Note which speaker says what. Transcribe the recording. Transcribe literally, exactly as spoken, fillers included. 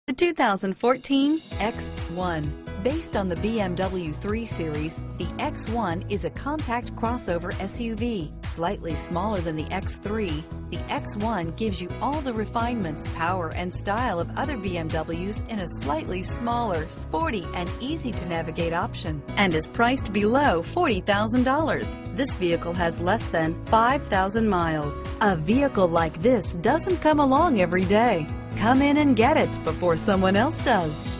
Speaker 1: The two thousand fourteen X one. Based on the B M W three Series, the X one is a compact crossover S U V. Slightly smaller than the X three, the X one gives you all the refinements, power, and style of other B M Ws in a slightly smaller, sporty, and easy-to-navigate option, and is priced below forty thousand dollars. This vehicle has less than five thousand miles. A vehicle like this doesn't come along every day. Come in and get it before someone else does.